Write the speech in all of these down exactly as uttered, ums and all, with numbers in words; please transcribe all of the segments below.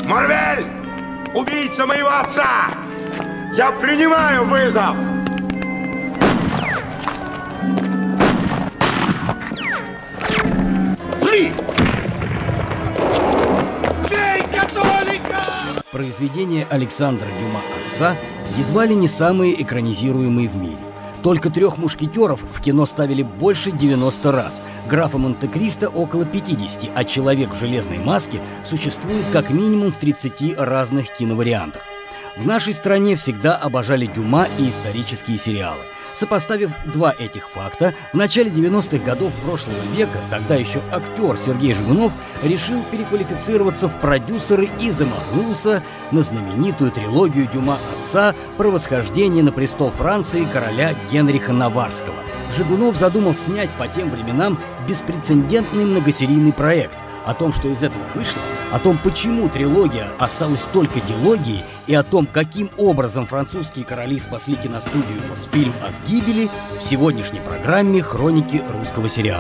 Марвель! Убийца моего отца! Я принимаю вызов! Блин! Бей католика! Произведения Александра Дюма «Отца» едва ли не самые экранизируемые в мире. Только «Трех мушкетеров» в кино ставили больше девяноста раз, «Графа Монте-Кристо» около пятидесяти, а «Человек в железной маске» существует как минимум в тридцати разных киновариантах. В нашей стране всегда обожали Дюма и исторические сериалы. Сопоставив два этих факта, в начале девяностых годов прошлого века тогда еще актер Сергей Жигунов решил переквалифицироваться в продюсеры и замахнулся на знаменитую трилогию Дюма «Отца» про восхождение на престол Франции короля Генриха Наварского. Жигунов задумал снять по тем временам беспрецедентный многосерийный проект. О том, что из этого вышло, о том, почему трилогия осталась только дилогией, и о том, каким образом французские короли спасли киностудию «Мосфильм» от гибели, в сегодняшней программе «Хроники русского сериала».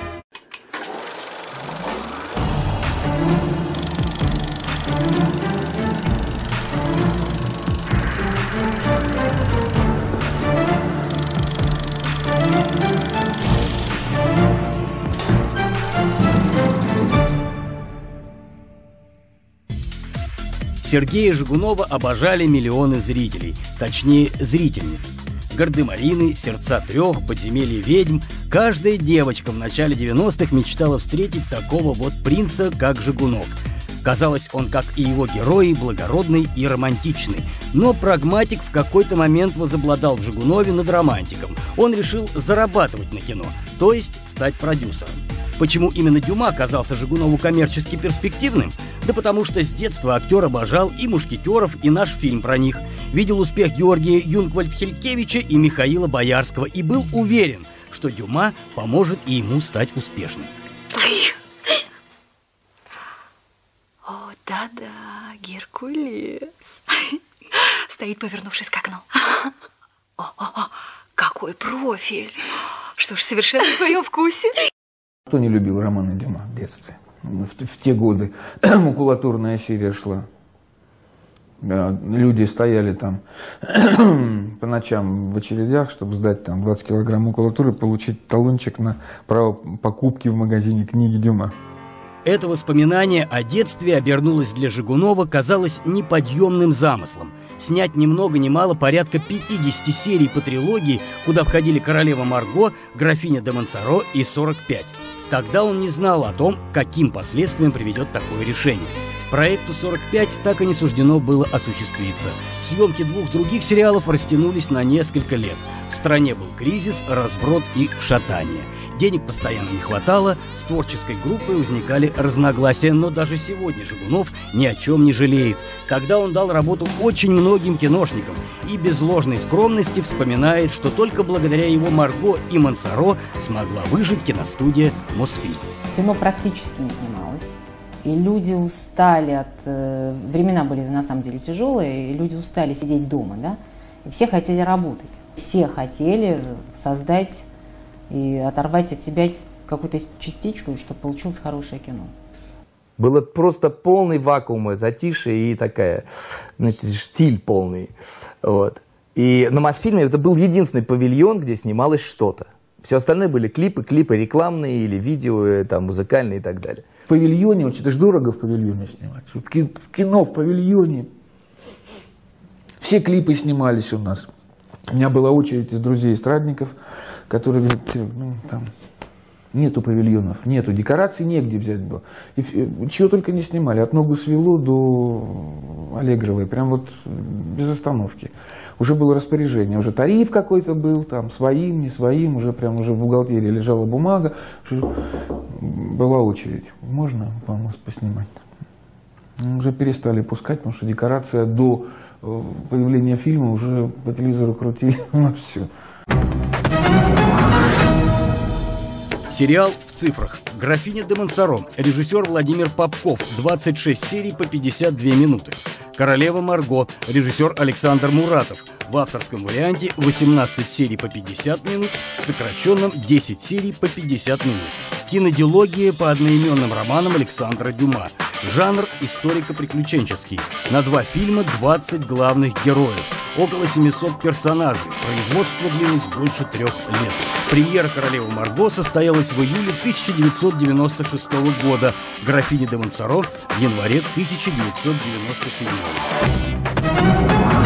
Сергея Жигунова обожали миллионы зрителей, точнее, зрительниц. «Гардемарины», «Сердца трех», «Подземелье ведьм». Каждая девочка в начале девяностых мечтала встретить такого вот принца, как Жигунов. Казалось, он, как и его герои, благородный и романтичный. Но прагматик в какой-то момент возобладал в Жигунове над романтиком. Он решил зарабатывать на кино, то есть стать продюсером. Почему именно Дюма казался Жигунову коммерчески перспективным? Да потому что с детства актер обожал и «Мушкетеров», и наш фильм про них. Видел успех Георгия Юнгвальд-Хелькевича и Михаила Боярского и был уверен, что Дюма поможет и ему стать успешным. О, да-да, Геркулес. Стоит, повернувшись к окну. О-о-о, какой профиль. Что ж, совершенно в твоем вкусе. Кто не любил романы Дюма в детстве? В, в те годы макулатурная серия шла. Да, люди стояли там по ночам в очередях, чтобы сдать там двадцать килограмм макулатуры, получить талончик на право покупки в магазине книги Дюма. Это воспоминание о детстве обернулось для Жигунова, казалось, неподъемным замыслом. Снять ни много ни мало порядка пятидесяти серий по трилогии, куда входили «Королева Марго», «Графиня де Монсоро» и «сорок пять». Тогда он не знал о том, каким последствиям приведет такое решение. Проекту «сорок пять» так и не суждено было осуществиться. Съемки двух других сериалов растянулись на несколько лет. В стране был кризис, разброд и шатание. Денег постоянно не хватало, с творческой группой возникали разногласия, но даже сегодня Жигунов ни о чем не жалеет. Тогда он дал работу очень многим киношникам и без ложной скромности вспоминает, что только благодаря его «Марго» и «Монсоро» смогла выжить киностудия «Мосфильм». Кино практически не снималось. И люди устали от... Э, времена были на самом деле тяжелые, и люди устали сидеть дома, да? И все хотели работать. Все хотели создать и оторвать от себя какую-то частичку, чтобы получилось хорошее кино. Было просто полный вакуум, затишье и такая, значит, стиль полный. Вот. И на Мосфильме это был единственный павильон, где снималось что-то. Все остальное были клипы, клипы рекламные или видео, там, музыкальные и так далее. В павильоне, вот это же дорого в павильоне снимать. В кино, в павильоне. Все клипы снимались у нас. У меня была очередь из друзей-эстрадников, которые говорят, ну, там, нету павильонов, нету декораций, негде взять было. И, и чего только не снимали, от Ногу свело до Аллегровой, прям вот без остановки. Уже было распоряжение, уже тариф какой-то был, там, своим, не своим, уже прям уже в бухгалтерии лежала бумага, была очередь. Можно, по-моему, поснимать? Уже перестали пускать, потому что декорация до появления фильма уже по телевизору крутили на все. Сериал в цифрах. «Графиня де Монсоро». Режиссер Владимир Попков. двадцать шесть серий по пятьдесят две минуты. «Королева Марго». Режиссер Александр Муратов. В авторском варианте восемнадцать серий по пятьдесят минут, в сокращенном десять серий по пятьдесят минут. Кинодилогия по одноименным романам Александра Дюма. Жанр историко-приключенческий. На два фильма двадцать главных героев. Около семисот персонажей. Производство длилось больше трех лет. Премьера «Королевы Марго» состоялась в июле тысяча девятьсот девяносто шестого года. «Графиня де Монсоро» в январе тысяча девятьсот девяносто седьмого.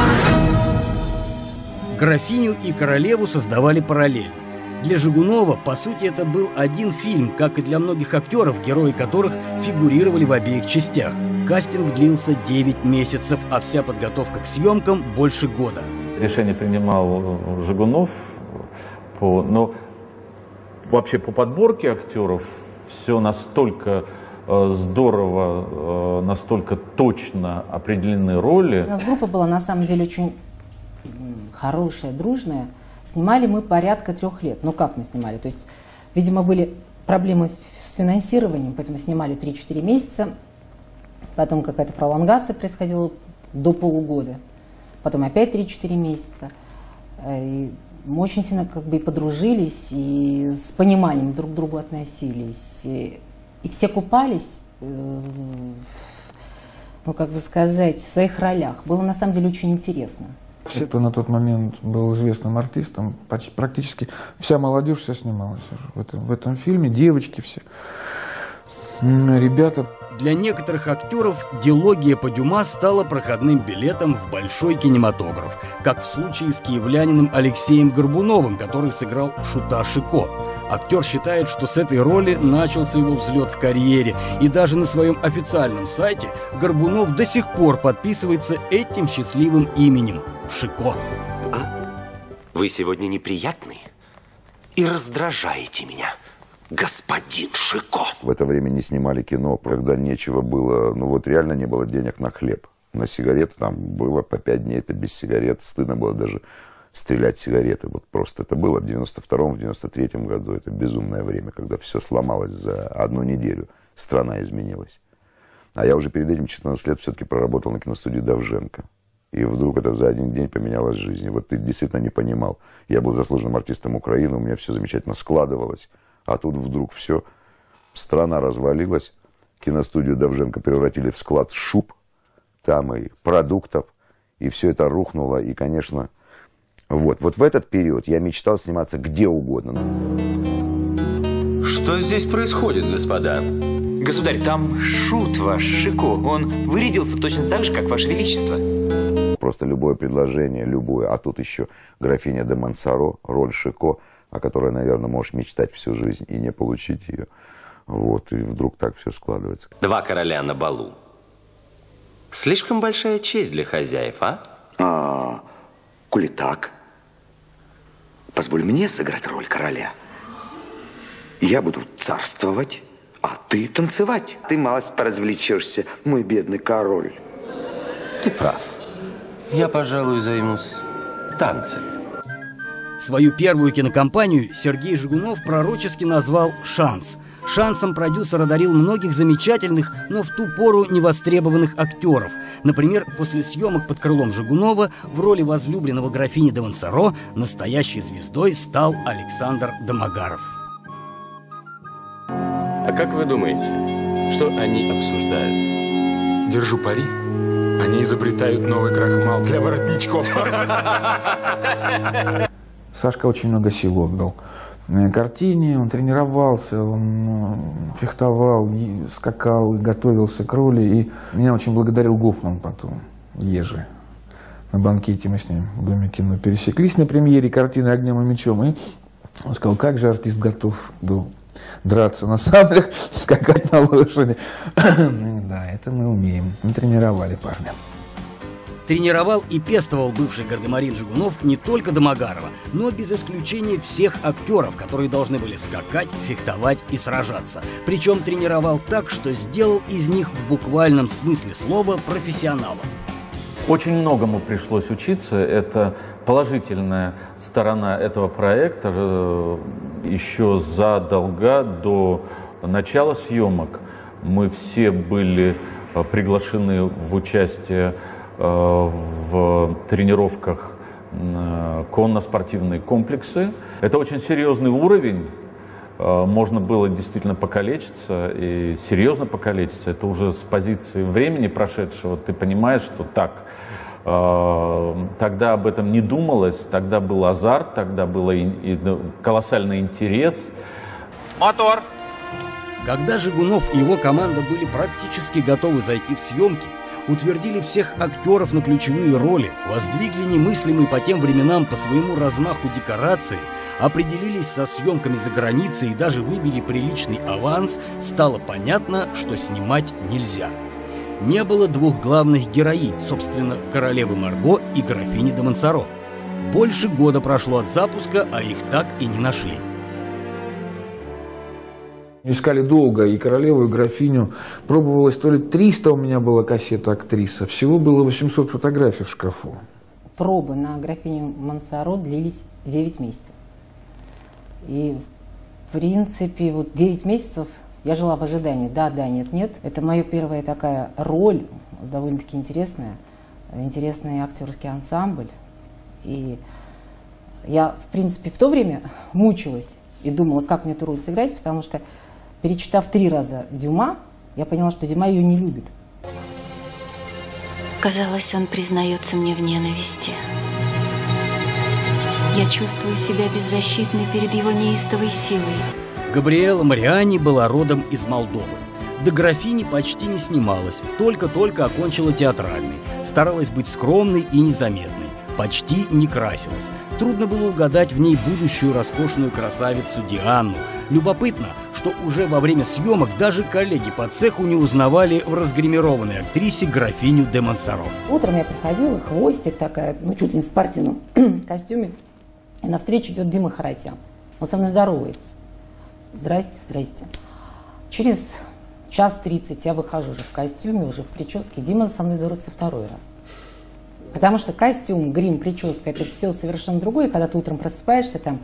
«Графиню» и «Королеву» создавали параллельно. Для Жигунова, по сути, это был один фильм, как и для многих актеров, герои которых фигурировали в обеих частях. Кастинг длился девять месяцев, а вся подготовка к съемкам больше года. Решение принимал Жигунов, по, но вообще по подборке актеров все настолько э, здорово, э, настолько точно определены роли. У нас группа была на самом деле очень хорошая, дружная. Снимали мы порядка трех лет. Ну как мы снимали? То есть, видимо, были проблемы с финансированием, поэтому снимали три-четыре месяца. Потом какая-то пролонгация происходила до полугода. Потом опять три-четыре месяца. И мы очень сильно как бы и подружились, и с пониманием друг к другу относились. И, и все купались, э, ну как бы сказать, в своих ролях. Было на самом деле очень интересно. Все, кто на тот момент был известным артистом, почти, практически вся молодежь вся снималась в этом, в этом фильме, девочки все, ребята. Для некоторых актеров дилогия по Дюма стала проходным билетом в большой кинематограф, как в случае с киевлянином Алексеем Горбуновым, который сыграл Шута Шико. Актер считает, что с этой роли начался его взлет в карьере, и даже на своем официальном сайте Горбунов до сих пор подписывается этим счастливым именем – Шико. А? Вы сегодня неприятный и раздражаете меня, господин Шико. В это время не снимали кино, когда нечего было, ну вот реально не было денег на хлеб. На сигареты там было по пять дней, это без сигарет, стыдно было даже стрелять сигареты. Вот просто это было в девяносто втором, в девяносто третьем году. Это безумное время, когда все сломалось за одну неделю. Страна изменилась. А я уже перед этим четырнадцать лет все-таки проработал на киностудии Довженко. И вдруг это за один день поменялась жизнь. И вот ты действительно не понимал. Я был заслуженным артистом Украины, у меня все замечательно складывалось. А тут вдруг все, страна развалилась. Киностудию Довженко превратили в склад шуб. Там и продуктов. И все это рухнуло. И, конечно... Вот, вот в этот период я мечтал сниматься где угодно. Что здесь происходит, господа? Государь, там шут ваш, Шико. Он вырядился точно так же, как ваше величество. Просто любое предложение, любое. А тут еще графиня де Монсоро, роль Шико, о которой, наверное, можешь мечтать всю жизнь и не получить ее. Вот, и вдруг так все складывается. Два короля на балу. Слишком большая честь для хозяев, а? А, коли так, позволь мне сыграть роль короля. Я буду царствовать, а ты танцевать. Ты малость поразвлечешься, мой бедный король. Ты прав. Я, пожалуй, займусь танцами. Свою первую кинокомпанию Сергей Жигунов пророчески назвал «Шанс». Шансом продюсер одарил многих замечательных, но в ту пору невостребованных актеров. Например, после съемок «Под крылом Жигунова» в роли возлюбленного графини де Монсоро настоящей звездой стал Александр Домогаров. А как вы думаете, что они обсуждают? Держу пари. Они изобретают новый крахмал для воротничков. Сашка очень много сил отдал картине, он тренировался, он фехтовал, скакал, готовился к роли. И меня очень благодарил Гофман потом, Ежи. На банкете мы с ним в Доме кино пересеклись на премьере картины «Огнем и мечом». И он сказал, как же артист готов был драться на саблях, скакать на лошади. Да, это мы умеем. Мы тренировали парня. Тренировал и пестовал бывший гардемарин Жигунов не только Домогарова, но без исключения всех актеров, которые должны были скакать, фехтовать и сражаться. Причем тренировал так, что сделал из них в буквальном смысле слова профессионалов. Очень многому пришлось учиться. Это положительная сторона этого проекта. Еще задолго до начала съемок мы все были приглашены в участие в тренировках конно-спортивные комплексы. Это очень серьезный уровень. можно было действительно покалечиться и серьезно покалечиться. Это уже с позиции времени прошедшего ты понимаешь, что так, тогда об этом не думалось, тогда был азарт, тогда был и, и колоссальный интерес. Мотор! Когда Жигунов и его команда были практически готовы зайти в съемки, утвердили всех актеров на ключевые роли, воздвигли немыслимые по тем временам по своему размаху декорации, определились со съемками за границей и даже выбили приличный аванс, стало понятно, что снимать нельзя. Не было двух главных героинь, собственно, королевы Марго и графини де Монсоро. Больше года прошло от запуска, а их так и не нашли. Искали долго и королеву, и графиню. Пробовалось то ли триста у меня было кассета актриса. Всего было восемьсот фотографий в шкафу. Пробы на графиню Монсоро длились девять месяцев. И, в принципе, вот девять месяцев я жила в ожидании. Да, да, нет, нет. Это моя первая такая роль, довольно-таки интересная. Интересный актерский ансамбль. И я, в принципе, в то время мучилась и думала, как мне эту роль сыграть, потому что, перечитав три раза Дюма, я поняла, что Дюма ее не любит. Казалось, он признается мне в ненависти. Я чувствую себя беззащитной перед его неистовой силой. Габриэла Мариани была родом из Молдовы. До графини почти не снималась, только-только окончила театральный. Старалась быть скромной и незаметной. Почти не красилась. Трудно было угадать в ней будущую роскошную красавицу Диану. Любопытно, что уже во время съемок даже коллеги по цеху не узнавали в разгримированной актрисе графиню де Монсоро. Утром я приходила, хвостик такая, ну чуть ли не в спортивном костюме. И навстречу идет Дима Харатьян. Он со мной здоровается. Здрасте, здрасте. Через час тридцать я выхожу уже в костюме, уже в прическе. Дима со мной здоровается второй раз. Потому что костюм, грим, прическа – это все совершенно другое. Когда ты утром просыпаешься, там,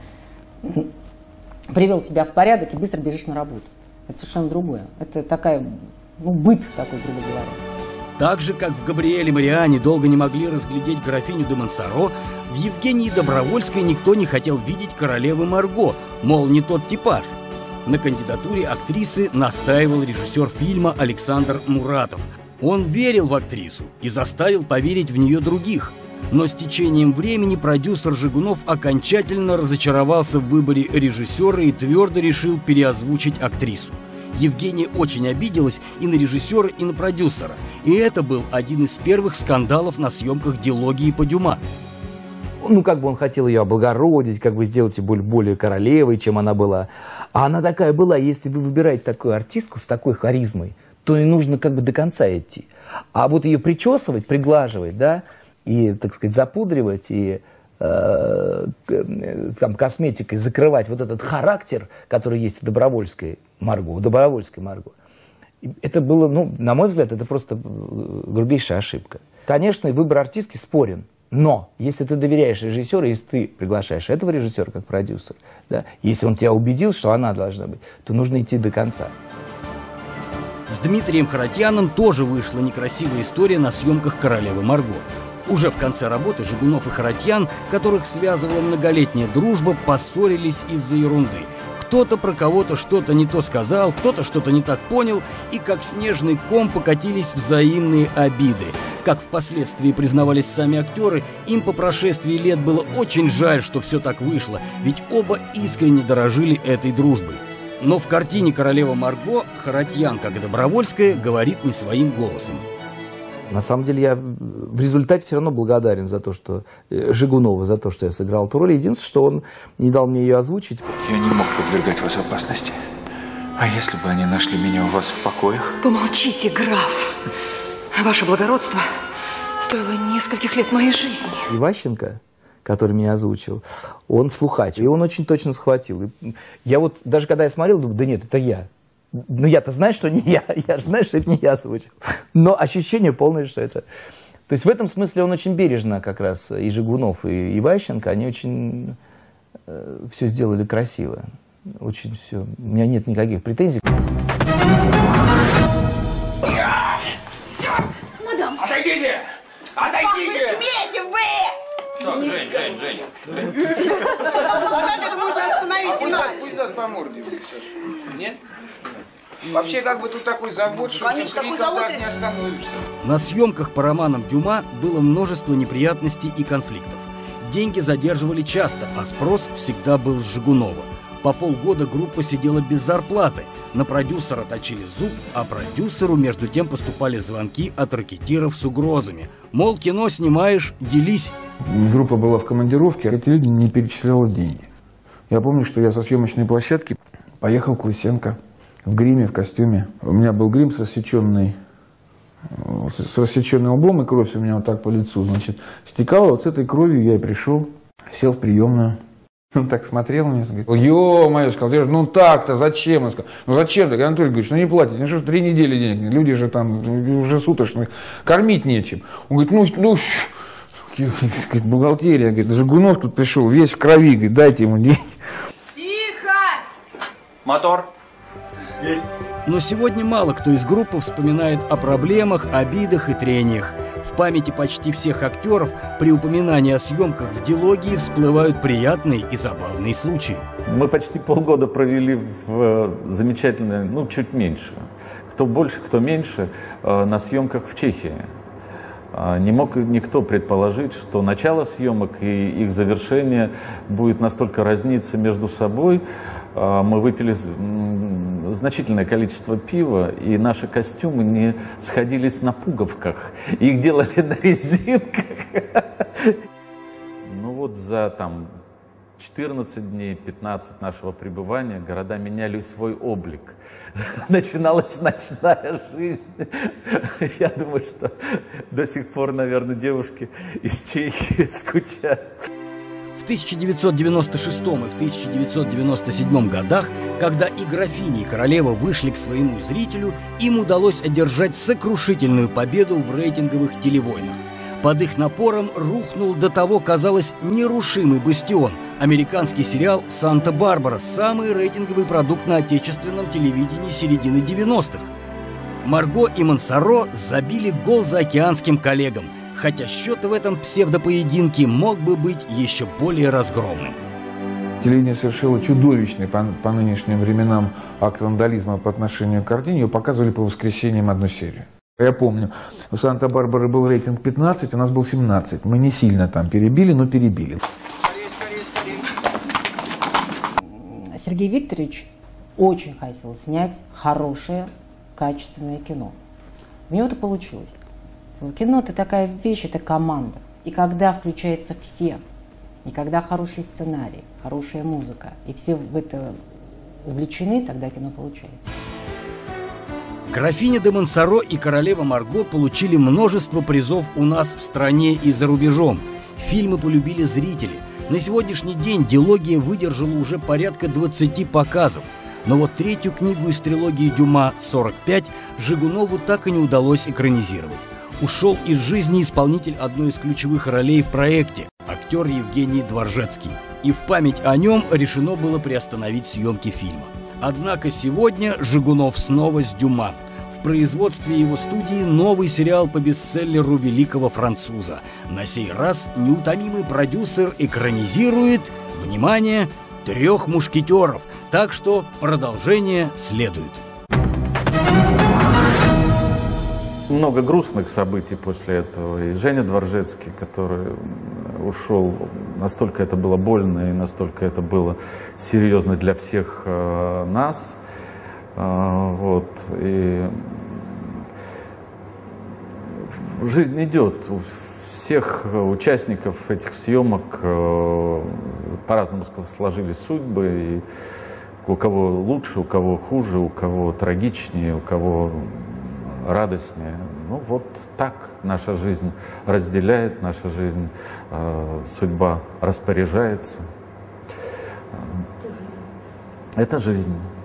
привел себя в порядок и быстро бежишь на работу. Это совершенно другое. Это такая, ну, быт такой, грубо говоря. Так же, как в Габриэле Мариани долго не могли разглядеть графиню де Монсоро, в Евгении Добровольской никто не хотел видеть королевы Марго, мол, не тот типаж. На кандидатуре актрисы настаивал режиссер фильма Александр Муратов. Он верил в актрису и заставил поверить в нее других. Но с течением времени продюсер Жигунов окончательно разочаровался в выборе режиссера и твердо решил переозвучить актрису. Евгения очень обиделась и на режиссера, и на продюсера. И это был один из первых скандалов на съемках дилогии по Дюма. Ну, как бы он хотел ее облагородить, как бы сделать ее более, более королевой, чем она была. А она такая была. Если вы выбираете такую артистку с такой харизмой, то и нужно как бы до конца идти. А вот ее причесывать, приглаживать, да, и, так сказать, запудривать, и э, там, косметикой закрывать вот этот характер, который есть в Добровольской Марго, у Добровольской Марго. Это было, ну, на мой взгляд, это просто грубейшая ошибка. Конечно, выбор артистки спорен. Но если ты доверяешь режиссеру, если ты приглашаешь этого режиссера как продюсер, да, если он тебя убедил, что она должна быть, то нужно идти до конца. С Дмитрием Харатьяном тоже вышла некрасивая история на съемках «Королевы Марго». Уже в конце работы Жигунов и Харатьян, которых связывала многолетняя дружба, поссорились из-за ерунды. Кто-то про кого-то что-то не то сказал, кто-то что-то не так понял, и как снежный ком покатились взаимные обиды. Как впоследствии признавались сами актеры, им по прошествии лет было очень жаль, что все так вышло, ведь оба искренне дорожили этой дружбой. Но в картине «Королева Марго» Харатьян, как и Добровольская, говорит не своим голосом. На самом деле я в результате все равно благодарен за то, что Жигунову, за то, что я сыграл эту роль. Единственное, что он не дал мне ее озвучить. Я не мог подвергать вас опасности. А если бы они нашли меня у вас в покоях? Помолчите, граф. Ваше благородство стоило нескольких лет моей жизни. Иващенко, который меня озвучил, он слухач, и он очень точно схватил. И я вот, даже когда я смотрел, думаю, да нет, это я. Ну, я-то знаю, что не я, я же знаю, что это не я озвучил. Но ощущение полное, что это... То есть в этом смысле он очень бережно как раз, и Жигунов, и Иващенко, они очень э, все сделали красиво. Очень все... У меня нет никаких претензий. Мадам! Отойдите! Отойдите! Как вы смеете, вы! Так, Жень, Жень, Жень. А как это можно остановить иначе? Пусть нас по морде. Нет? Вообще, как бы тут такой завод, что Конечно, такой завод так не остановишься. На съемках по романам Дюма было множество неприятностей и конфликтов. Деньги задерживали часто, а спрос всегда был с Жигунова. По полгода группа сидела без зарплаты. На продюсера точили зуб, а продюсеру между тем поступали звонки от ракетиров с угрозами. Мол, кино снимаешь, делись. Группа была в командировке, а телевидение не перечисляло деньги. Я помню, что я со съемочной площадки поехал к Лысенко в гриме, в костюме. У меня был грим с рассеченной, с рассеченным лбом, и кровь у меня вот так по лицу, значит, стекала. Вот с этой кровью я и пришел, сел в приемную. Он так смотрел на меня, говорит, ё-моё, сказал, ну так-то, зачем? Он сказал, ну зачем так, Анатолий Григорьевич, ну не платите, ну что ж, три недели денег нет, люди же там уже суточно, кормить нечем. Он говорит, ну, ну, говорит, бухгалтерия, говорит, Жигунов тут пришел, весь в крови, говорит, дайте ему деньги. Тихо! Мотор. Есть. Но сегодня мало кто из группы вспоминает о проблемах, обидах и трениях. В памяти почти всех актеров при упоминании о съемках в дилогии всплывают приятные и забавные случаи. Мы почти полгода провели в замечательной, ну, чуть меньше. Кто больше, кто меньше, на съемках в Чехии. Не мог никто предположить, что начало съемок и их завершение будет настолько разниться между собой. Мы выпили значительное количество пива, и наши костюмы не сходились на пуговках. Их делали на резинках. Ну вот за там четырнадцать дней, пятнадцать нашего пребывания города меняли свой облик. Начиналась ночная жизнь. Я думаю, что до сих пор, наверное, девушки из Чехии скучают. В тысяча девятьсот девяносто шестом и в тысяча девятьсот девяносто седьмом годах, когда и графиня, и королева вышли к своему зрителю, им удалось одержать сокрушительную победу в рейтинговых телевойнах. Под их напором рухнул до того, казалось, нерушимый бастион – американский сериал «Санта-Барбара», самый рейтинговый продукт на отечественном телевидении середины девяностых. Марго и Монсоро забили гол заокеанским коллегам, хотя счет в этом псевдопоединке мог бы быть еще более разгромным. Телевидение совершило чудовищный по, по нынешним временам акт вандализма по отношению к картине. Ее показывали по воскресеньям одну серию. Я помню, у Санта-Барбары был рейтинг пятнадцать, у нас был семнадцать. Мы не сильно там перебили, но перебили. Сергей Викторович очень хотел снять хорошее, качественное кино. У него это получилось. Кино – это такая вещь, это команда. И когда включаются все, и когда хороший сценарий, хорошая музыка, и все в это увлечены, тогда кино получается. Графиня де Монсоро и королева Марго получили множество призов у нас в стране и за рубежом. Фильмы полюбили зрители. На сегодняшний день дилогия выдержала уже порядка двадцати показов. Но вот третью книгу из трилогии Дюма «сорок пять» Жигунову так и не удалось экранизировать. Ушел из жизни исполнитель одной из ключевых ролей в проекте – актер Евгений Дворжецкий. И в память о нем решено было приостановить съемки фильма. Однако сегодня Жигунов снова с Дюма. В производстве его студии новый сериал по бестселлеру великого француза. На сей раз неутомимый продюсер экранизирует, внимание, «Трех мушкетеров». Так что продолжение следует. Много грустных событий после этого. И Женя Дворжецкий, который ушел, настолько это было больно и настолько это было серьезно для всех э, нас. Э, вот. И жизнь идет. У всех участников этих съемок э, по-разному сложились судьбы. И у кого лучше, у кого хуже, у кого трагичнее, у кого радостнее. Ну вот так наша жизнь разделяет, наша жизнь, э, судьба распоряжается. Это жизнь. Это жизнь.